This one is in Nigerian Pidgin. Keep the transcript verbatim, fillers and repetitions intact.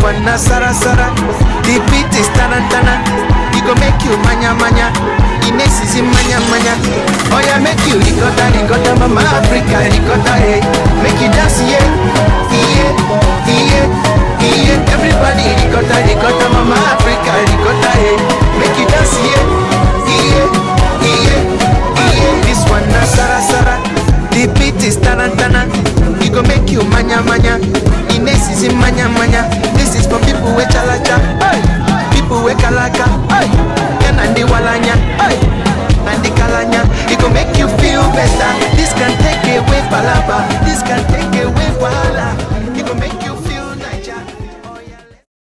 wanna sara sara. The beat is tarantana. It go make you manya manya. The next is manya manya. Oh yeah, make you ricotta ricotta, mama Africa ricotta, hey. Make you dance, yeah, yeah, yeah, yeah. Everybody ricotta ricotta, mama Africa ricotta, hey.